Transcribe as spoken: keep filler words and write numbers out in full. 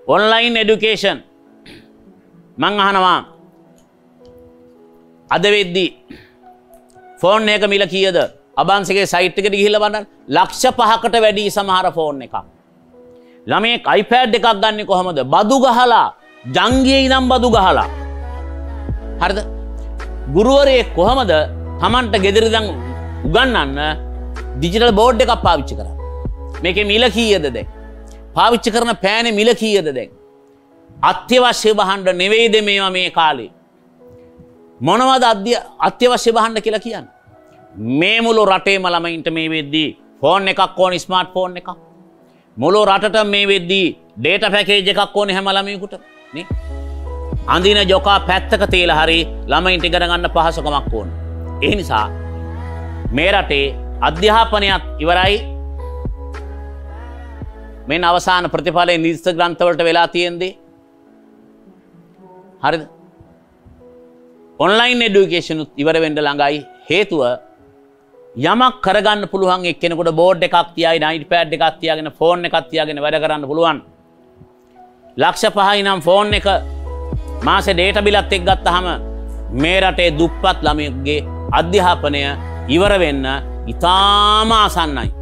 online education මං අහනවා අද වෙද්දී ෆෝන් එක මිල කීයද? අබාන්සගේ සයිට් එකට ගිහිල්ලා බලන්න ලක්ෂ පහකට වැඩි සමහර ෆෝන් එකක්. ළමයෙක් iPad එකක් ගන්න කොහමද? බදු ගහලා, ජංගියේ ඉඳන් බදු ගහලා. හරිද? ගුරුවරයෙක් කොහමද Tamanට ගෙදර ඉඳන් උගන්වන්න ඩිජිටල් බෝඩ් එකක් පාවිච්චි කරන්නේ? මේකේ මිල කීයද දැන්? පාවිච්චි කරන පෑනේ මිල කීයද දැන්? අත්‍යවශ්‍ය භාණ්ඩ නෙවෙයිද මේවා මේ කාලේ? මොනවද අත්‍යවශ්‍ය භාණ්ඩ කියලා කියන්නේ? මේ මුළු රටේම ළමයින්ට මේ වෙද්දී ෆෝන් එකක් ඕන, ස්මාර්ට් ෆෝන් එකක්. මුළු රටට මේ වෙද්දී ඩේටා පැකේජ් එකක් ඕනේ හැම ළමයෙකුට නේ. අඳින ජොකා පැත්තක තියලා හරි ළමයින්ට ඉගෙන ගන්න පහසුකමක් ඕන. ඒ නිසා මේ රටේ අධ්‍යාපනයත් ඉවරයි. මේ අවසාන ප්‍රතිඵලයේ නිර්දිෂ්ඨ ග්‍රන්ථ වලට වෙලා තියෙන්නේ. හරිද? ඔන්ලයින් එඩියුකේෂන් ඉවර වෙන්න ළඟයි. හේතුව යමක් කරගන්න පුළුවන් එක්කෙනෙකුට බෝඩ් එකක් තියාගෙන iPad එකක් තියාගෙන ෆෝන් එකක් තියාගෙන වැඩ කරන්න පුළුවන්. ලක්ෂ පහයි නම් ෆෝන් එක මාසේ ඩේටා බිලත් එක්ක ගත්තාම මේ රටේ දුප්පත් ළමයෙකුගේ අධ්‍යාපනය ඉවර වෙන්න ඉතාම ආසන්නයි.